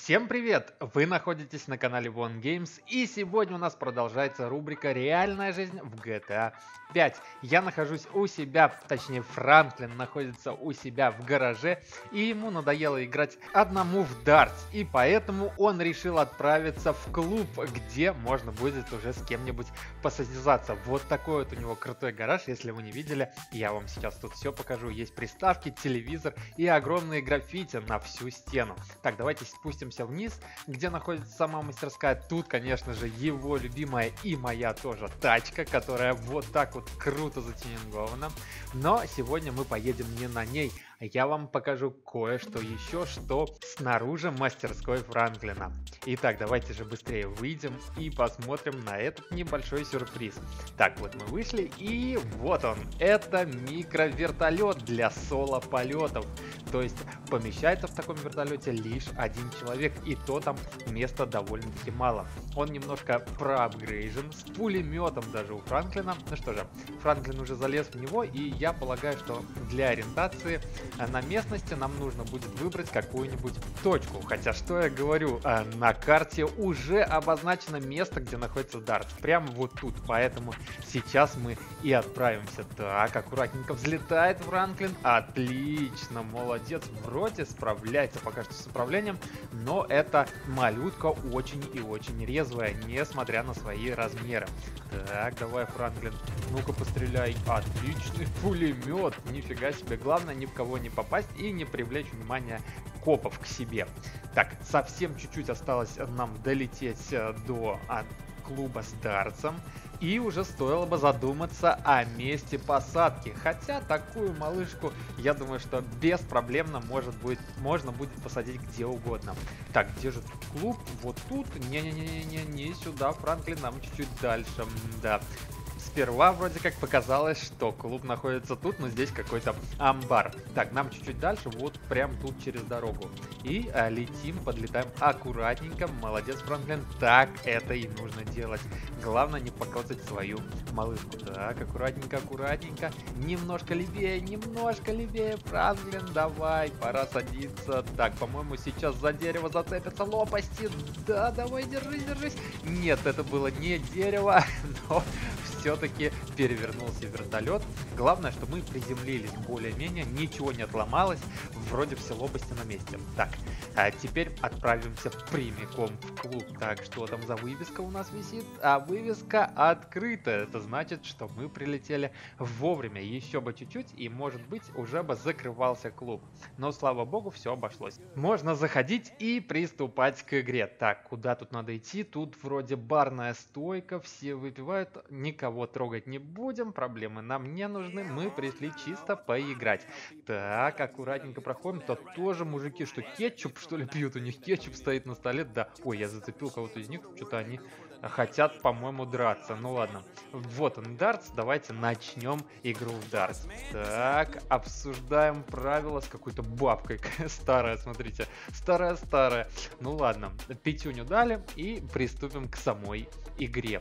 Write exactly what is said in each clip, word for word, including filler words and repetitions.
Всем привет! Вы находитесь на канале One Games, и сегодня у нас продолжается рубрика «Реальная жизнь в джи ти эй пять». Я нахожусь у себя, точнее Франклин находится у себя в гараже, и ему надоело играть одному в дартс, и поэтому он решил отправиться в клуб, где можно будет уже с кем-нибудь посостязаться. Вот такой вот у него крутой гараж, если вы не видели, я вам сейчас тут все покажу. Есть приставки, телевизор и огромные граффити на всю стену. Так, давайте спустимся вниз, где находится сама мастерская. Тут, конечно же, его любимая и моя тоже тачка, которая вот так вот круто затюнингована. Но сегодня мы поедем не на ней. Я вам покажу кое-что еще, что снаружи мастерской Франклина. Итак, давайте же быстрее выйдем и посмотрим на этот небольшой сюрприз. Так, вот мы вышли, и вот он. Это микровертолет для соло-полетов. То есть помещается в таком вертолете лишь один человек, и то там места довольно-таки мало. Он немножко проапгрейжен, с пулеметом даже у Франклина. Ну что же, Франклин уже залез в него, и я полагаю, что для ориентации на местности нам нужно будет выбрать какую-нибудь точку. Хотя, что я говорю, на карте уже обозначено место, где находится дартс. Прямо вот тут, поэтому сейчас мы и отправимся. Так, аккуратненько взлетает Франклин. Отлично, молодец. Вроде справляется пока что с управлением, но эта малютка очень и очень резвая, несмотря на свои размеры. Так, давай, Франклин, ну-ка постреляй. Отличный пулемет, нифига себе. Главное ни в кого не попасть и не привлечь внимание копов к себе. Так, совсем чуть-чуть осталось нам долететь до а, клуба с дартсом. И уже стоило бы задуматься о месте посадки. Хотя такую малышку, я думаю, что беспроблемно может будет, можно будет посадить где угодно. Так, где же тут клуб? Вот тут? Не-не-не-не, не сюда, Франклин, нам чуть-чуть дальше. Да. Сперва вроде как показалось, что клуб находится тут, но здесь какой-то амбар. Так, нам чуть-чуть дальше, вот прям тут через дорогу. И а, летим, подлетаем аккуратненько. Молодец, Франклин. Так это и нужно делать. Главное не покоцать свою малышку. Так, аккуратненько, аккуратненько. Немножко левее, немножко левее, Франклин. Давай, пора садиться. Так, по-моему, сейчас за дерево зацепятся лопасти. Да, давай, держись, держись. Нет, это было не дерево, но все-таки перевернулся вертолет. Главное, что мы приземлились более-менее, ничего не отломалось, вроде все лопасти на месте. Так, а теперь отправимся прямиком в клуб. Так, что там за вывеска у нас висит? А вывеска открыта. Это значит, что мы прилетели вовремя. Еще бы чуть-чуть, и, может быть, уже бы закрывался клуб. Но, слава богу, все обошлось. Можно заходить и приступать к игре. Так, куда тут надо идти? Тут вроде барная стойка, все выпивают, никого Никого трогать не будем, проблемы нам не нужны, мы пришли чисто поиграть. Так, аккуратненько проходим, тут тоже мужики, что кетчуп что ли пьют, у них кетчуп стоит на столе, да, ой, я зацепил кого-то из них, что-то они хотят, по-моему, драться, ну ладно. Вот он, дартс, давайте начнем игру в дартс. Так, обсуждаем правила с какой-то бабкой, старая, смотрите, старая-старая. Ну ладно, пятюню дали и приступим к самой игре.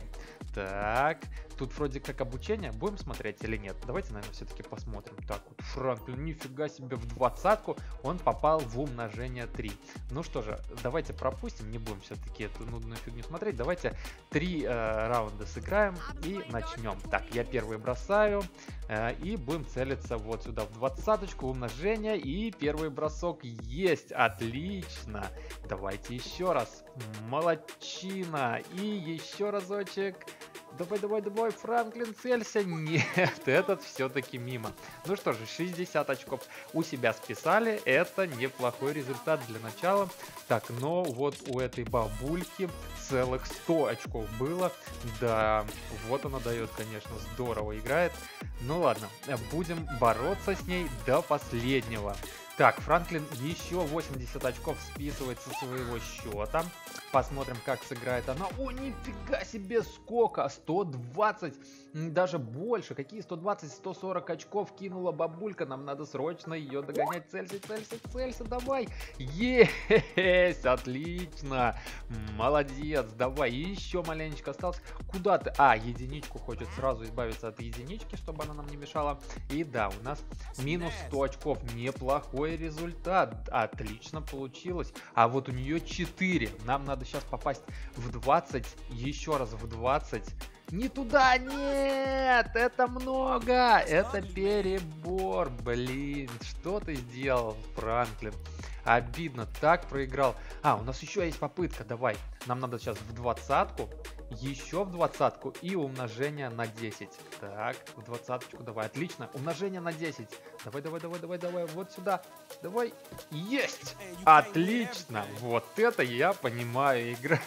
Так, тут вроде как обучение. Будем смотреть или нет? Давайте, наверное, все-таки посмотрим. Так вот, Франклин, нифига себе, в двадцатку он попал в умножение три. Ну что же, давайте пропустим, не будем все-таки эту нудную фигню смотреть. Давайте три э, раунда сыграем и начнем. Так, я первый бросаю э, и будем целиться вот сюда в двадцаточку, умножение, и первый бросок есть. Отлично. Давайте еще раз. Молодчина. И еще разочек. Давай, давай, давай, Франклин, целься. Нет, этот все-таки мимо. Ну что же, шестьдесят очков у себя списали. Это неплохой результат для начала. Так, но вот у этой бабульки целых сто очков было. Да, вот она дает, конечно, здорово играет. Ну ладно, будем бороться с ней до последнего. Так, Франклин еще восемьдесят очков списывает со своего счета. Посмотрим, как сыграет она. О, нифига себе, сколько! сто двадцать, даже больше. Какие сто двадцать? сто сорок очков кинула бабулька. Нам надо срочно ее догонять. Целься, целься, целься, давай. Есть, отлично. Молодец, давай. Еще маленечко осталось. Куда ты? А, единичку хочет сразу избавиться от единички, чтобы она нам не мешала. И да, у нас минус сто очков. Неплохой неплохой результат. Отлично получилось. А вот у нее четыре. Нам надо сейчас попасть в двадцать. Еще раз в двадцать. Не туда, нет, это много, это перебор, блин, что ты сделал, Франклин? Обидно, так проиграл. А, у нас еще есть попытка, давай, нам надо сейчас в двадцатку, еще в двадцатку и умножение на десять. Так, в двадцаточку давай, отлично, умножение на десять. Давай, давай, давай, давай, давай, вот сюда, давай, есть, отлично, вот это я понимаю, игра.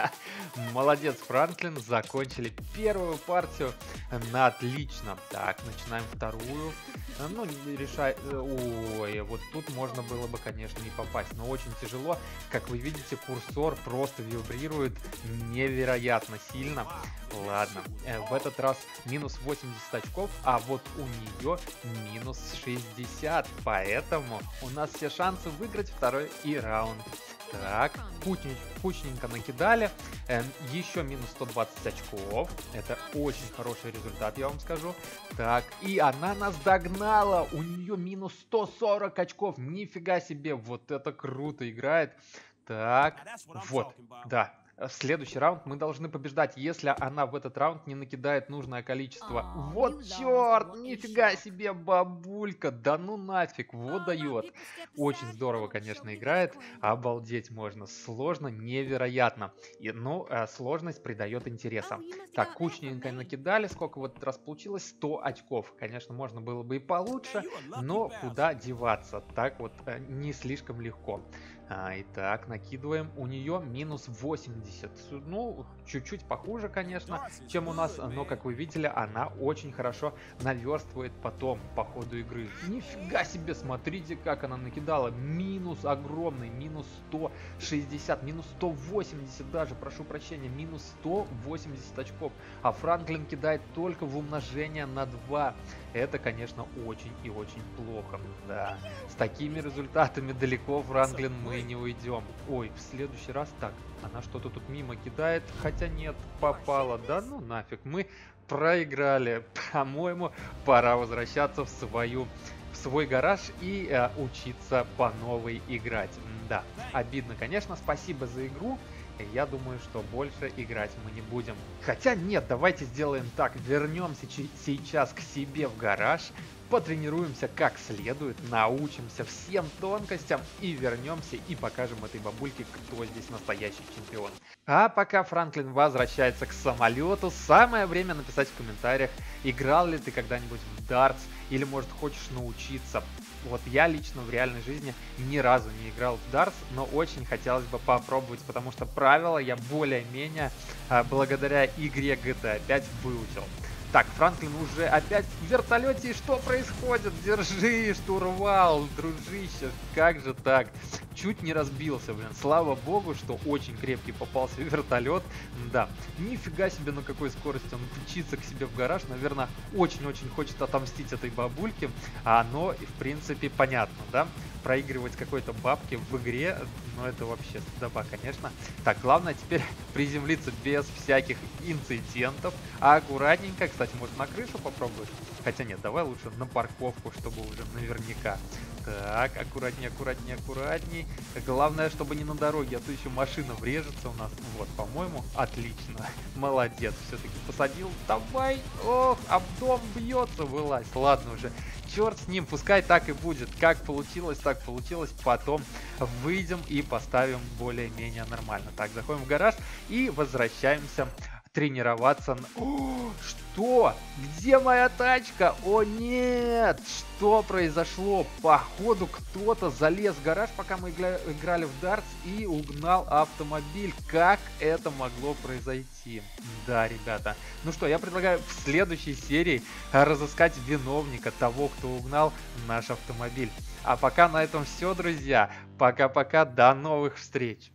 Молодец, Франклин, закончили первую партию на отлично. Так, начинаем вторую. Ну, решай... Ой, вот тут можно было бы, конечно, и попасть, но очень тяжело. Как вы видите, курсор просто вибрирует невероятно сильно. Ладно, в этот раз минус восемьдесят очков, а вот у нее минус шестьдесят. Поэтому у нас все шансы выиграть второй и раунд. Так, кучненько, кучненько накидали. Э, еще минус сто двадцать очков. Это очень хороший результат, я вам скажу. Так, и она нас догнала. У нее минус сто сорок очков. Нифига себе, вот это круто играет. Так, вот, да. В следующий раунд мы должны побеждать, если она в этот раунд не накидает нужное количество. Oh, вот черт, нифига себе, бабулька, да ну нафиг, вот дает. Очень здорово, конечно, играет, обалдеть можно, сложно, невероятно. И, ну, сложность придает интереса. Так, кучненько накидали, сколько в этот раз получилось? сто очков. Конечно, можно было бы и получше, но куда деваться, так вот не слишком легко. А, итак, накидываем. У нее минус восемьдесят. Ну, чуть-чуть похуже, конечно, чем у нас. Но, как вы видели, она очень хорошо наверстывает потом по ходу игры. Нифига себе, смотрите, как она накидала. Минус огромный. Минус сто шестьдесят. Минус сто восемьдесят даже, прошу прощения. Минус сто восемьдесят очков. А Франклин кидает только в умножение на два. Это, конечно, очень и очень плохо. Да, с такими результатами далеко, Франклин, мы не уйдем. Ой, в следующий раз так, она что-то тут мимо кидает, хотя нет, попала. Да ну нафиг, мы проиграли. По-моему, пора возвращаться в свою в свой гараж и э, учиться по новой играть. Да, обидно, конечно. Спасибо за игру. Я думаю, что больше играть мы не будем. Хотя нет, давайте сделаем так. Вернемся сейчас к себе в гараж, потренируемся как следует, научимся всем тонкостям и вернемся и покажем этой бабульке, кто здесь настоящий чемпион. А пока Франклин возвращается к самолету, самое время написать в комментариях, играл ли ты когда-нибудь в дартс или, может, хочешь научиться. Вот я лично в реальной жизни ни разу не играл в дартс, но очень хотелось бы попробовать, потому что правила я более-менее а, благодаря игре джи ти эй пять выучил. Так, Франклин уже опять в вертолете. И что происходит? Держи штурвал, дружище. Как же так? Чуть не разбился, блин. Слава богу, что очень крепкий попался вертолет. Да, нифига себе, на какой скорости он мчится к себе в гараж. Наверное, очень-очень хочет отомстить этой бабульке. А оно, в принципе, понятно, да? Проигрывать какой-то бабке в игре, ну это вообще стыдоба, конечно. Так, главное теперь приземлиться без всяких инцидентов. А аккуратненько, кстати, может на крышу попробуешь? Хотя нет, давай лучше на парковку, чтобы уже наверняка. Так, аккуратнее, аккуратнее, аккуратней. Главное, чтобы не на дороге, а то еще машина врежется у нас. Вот, по-моему, отлично. Молодец, все-таки посадил. Давай, ох, об дом бьется, вылазь. Ладно уже. Черт с ним, пускай так и будет. Как получилось, так получилось. Потом выйдем и поставим более-менее нормально. Так, заходим в гараж и возвращаемся тренироваться. О, что? Где моя тачка? О нет! Что произошло? Походу кто-то залез в гараж, пока мы играли в дартс, и угнал автомобиль. Как это могло произойти? Да, ребята. Ну что, я предлагаю в следующей серии разыскать виновника того, кто угнал наш автомобиль. А пока на этом все, друзья. Пока-пока, до новых встреч.